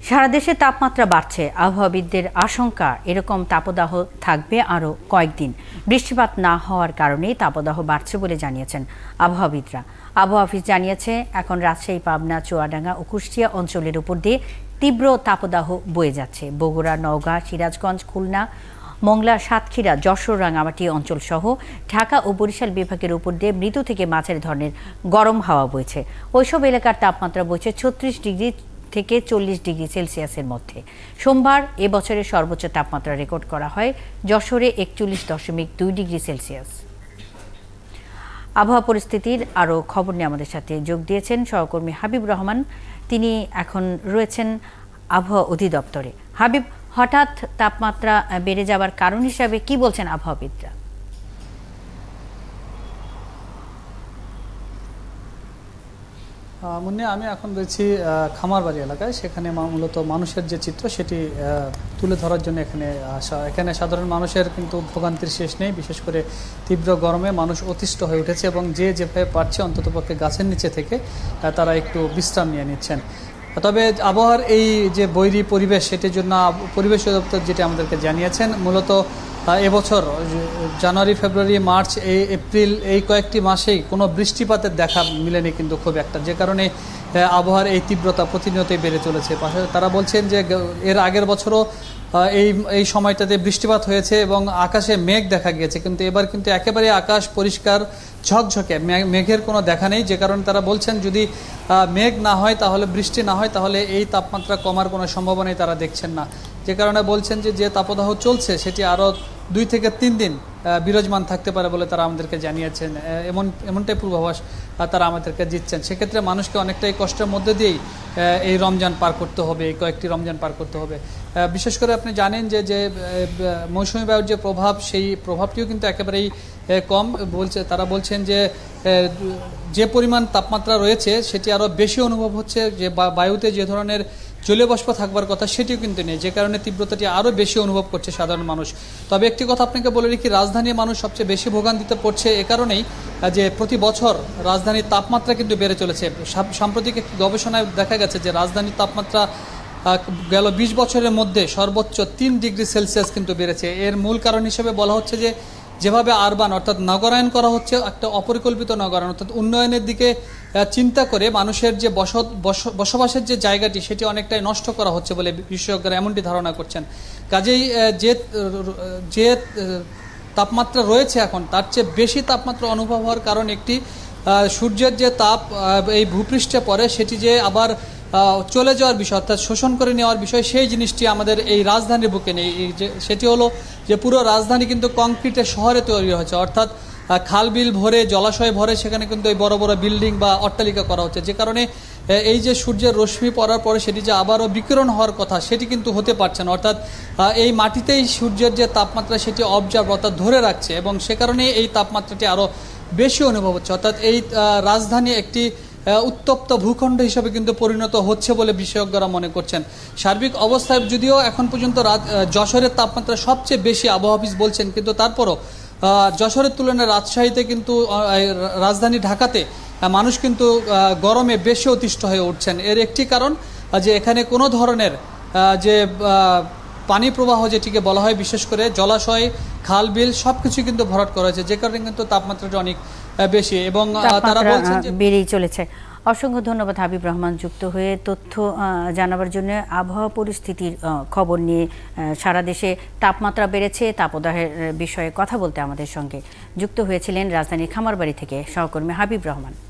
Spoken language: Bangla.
সারা দেশে তাপমাত্রা বাড়ছে। আবহাওয়াবিদদের আশঙ্কা এরকম তাপদাহ থাকবে আরও কয়েকদিন। বৃষ্টিপাত না হওয়ার কারণেই তাপদাহ বাড়ছে বলে জানিয়েছেন আবহাওয়াবিদরা। আবহাওয়া অফিস জানিয়েছে, এখন রাজশাহী, পাবনা, চুয়াডাঙ্গা ও কুষ্টিয়া অঞ্চলের উপর দিয়ে তীব্র তাপদাহ বয়ে যাচ্ছে। বগুড়া, নওগাঁ, সিরাজগঞ্জ, খুলনা, মংলা, সাতক্ষীরা, যশোর, রাঙামাটি অঞ্চলসহ ঢাকা ও বরিশাল বিভাগের উপর দিয়ে মৃদু থেকে মাঝারি ধরনের গরম হাওয়া বইছে। ওইসব এলাকার তাপমাত্রা বইছে 36 ডিগ্রি থেকে 40 ডিগ্রি সেলসিয়াসের মধ্যে। সোমবার এবছরের সর্বোচ্চ তাপমাত্রা রেকর্ড করা হয় যশোরে 41.2 ডিগ্রি সেলসিয়াস। আবহাওয়া পরিস্থিতির আরও খবর নিয়ে আমাদের সাথে যোগ দিয়েছেন সহকর্মী হাবিব রহমান। তিনি এখন রয়েছেন আবহাওয়া অধিদপ্তরে। হাবিব, হঠাৎ তাপমাত্রা বেড়ে যাওয়ার কারণ হিসাবে কি বলছেন আবহাওয়াবিদরা? মুন্নি, আমি এখন রয়েছি খামারবাড়ি এলাকায়। সেখানে মূলত মানুষের যে চিত্র সেটি তুলে ধরার জন্য এখানে সাধারণ মানুষের কিন্তু ভোগান্তির শেষ নেই। বিশেষ করে তীব্র গরমে মানুষ অতিষ্ঠ হয়ে উঠেছে এবং যেভাবে পারছে অন্ততপক্ষে গাছের নিচে থেকে তারা একটু বিশ্রাম নিয়ে নিচ্ছেন। তবে আবহাওয়ার এই যে বৈরী পরিবেশ, সেটির জন্য পরিবেশ অধিদপ্তর যেটি আমাদেরকে জানিয়েছেন, মূলত এবছর জানুয়ারি, ফেব্রুয়ারি, মার্চ, এপ্রিল এই কয়েকটি মাসেই কোনো বৃষ্টিপাতের দেখা মিলেনি কিন্তু খুব একটা, যে কারণে আবহাওয়ার এই তীব্রতা প্রতিনিয়তই বেড়ে চলেছে। তারা বলছেন যে এর আগের বছরও এই সময়টাতে বৃষ্টিপাত হয়েছে এবং আকাশে মেঘ দেখা গিয়েছে, কিন্তু এবার কিন্তু একেবারে আকাশ পরিষ্কার ঝকঝকে, মেঘের কোনো দেখা নেই। যে কারণে তারা বলছেন যদি মেঘ না হয়, তাহলে বৃষ্টি না হয়, তাহলে এই তাপমাত্রা কমার কোনো সম্ভাবনাই তারা দেখছেন না। যে কারণে বলছেন যে তাপদাহ চলছে সেটি আরও 2 থেকে 3 দিন বিরাজমান থাকতে পারে বলে তারা আমাদেরকে জানিয়েছেন। এমনটাই পূর্বাভাস তারা আমাদেরকে দিচ্ছেন। সেক্ষেত্রে মানুষকে অনেকটাই কষ্টের মধ্যে দিয়েই এই রমজান পার করতে হবে, এই কয়েকটি রমজান পার করতে হবে। বিশেষ করে আপনি জানেন যে মৌসুমী বায়ুর যে প্রভাব, সেই প্রভাবটিও কিন্তু একেবারেই কম। তারা বলছেন যে পরিমাণ তাপমাত্রা রয়েছে সেটি আরও বেশি অনুভব হচ্ছে। যে বায়ুতে যে ধরনের জলীয় বাষ্প থাকবার কথা সেটিও কিন্তু নেই, যে কারণে তীব্রতাটি আরও বেশি অনুভব করছে সাধারণ মানুষ। তবে একটি কথা আপনাকে বলে রাখি, রাজধানীর মানুষ সবচেয়ে বেশি ভোগান্তিতে পড়ছে এ কারণেই যে প্রতি বছর রাজধানীর তাপমাত্রা কিন্তু বেড়ে চলেছে। সাম্প্রতিক একটি গবেষণায় দেখা গেছে যে রাজধানীর তাপমাত্রা গেল 20 বছরের মধ্যে সর্বোচ্চ 3 ডিগ্রি সেলসিয়াস কিন্তু বেড়েছে। এর মূল কারণ হিসেবে বলা হচ্ছে যেভাবে আরবান অর্থাৎ নগরায়ন করা হচ্ছে, একটা অপরিকল্পিত নগরায়ন অর্থাৎ উন্নয়নের দিকে চিন্তা করে মানুষের যে বসবাসের যে জায়গাটি সেটি অনেকটাই নষ্ট করা হচ্ছে বলে বিশেষজ্ঞরা এমনটি ধারণা করছেন। কাজেই যে তাপমাত্রা রয়েছে এখন, তার চেয়ে বেশি তাপমাত্রা অনুভব হওয়ার কারণ একটি, সূর্যের যে তাপ এই ভূপৃষ্ঠে পড়ে সেটি যে আবার চলে যাওয়ার বিষয় অর্থাৎ শোষণ করে নেওয়ার বিষয়, সেই জিনিসটি আমাদের এই রাজধানীর বুকে নেই। সেটি হলো যে পুরো রাজধানী কিন্তু কংক্রিটের শহরে তৈরি হয়েছে, অর্থাৎ খাল বিল ভরে, জলাশয় ভরে সেখানে কিন্তু এই বড় বড় বিল্ডিং বা অট্টালিকা করা হচ্ছে। যে কারণে এই যে সূর্যের রশ্মি পড়ার পরে সেটি যে আবারও বিকিরণ হওয়ার কথা সেটি কিন্তু হতে পারছে না, অর্থাৎ এই মাটিতেই সূর্যের যে তাপমাত্রা সেটি অবজার্ভ অর্থাৎ ধরে রাখছে এবং সে কারণে এই তাপমাত্রাটি আরও বেশি অনুভব হচ্ছে। অর্থাৎ এই রাজধানী একটি উত্তপ্ত ভূখণ্ড হিসেবে কিন্তু পরিণত হচ্ছে বলে বিশেষজ্ঞরা মনে করছেন। সার্বিক অবস্থায় যদিও এখন পর্যন্ত যশোরের তাপমাত্রা সবচেয়ে বেশি আবহাওয়া অফিস বলছেন, কিন্তু তারপরও যশোরের তুলনায় রাজশাহীতে কিন্তু রাজধানী ঢাকাতে মানুষ কিন্তু গরমে বেশি অতিষ্ঠ হয়ে উঠছেন। এর একটি কারণ যে এখানে কোনো ধরনের যে পানি প্রবাহ যেটিকে বলা হয়, বিশেষ করে জলাশয়, খাল বিল সবকিছু কিন্তু ভরাট করা হয়েছে, যে কারণে কিন্তু তাপমাত্রাটা অনেক বেশি এবং তারা বলছেন যে বেড়েই চলেছে। অসংখ্য ধন্যবাদ হাবিব রহমান, যুক্ত হয়ে তথ্য জানাবার জন্য। আবহাওয়া পরিস্থিতির খবর নিয়ে সারা দেশে তাপমাত্রা বেড়েছে, তাপদাহের বিষয়ে কথা বলতে আমাদের সঙ্গে যুক্ত হয়েছিলেন রাজধানীর খামারবাড়ি থেকে সহকর্মী হাবিব রহমান।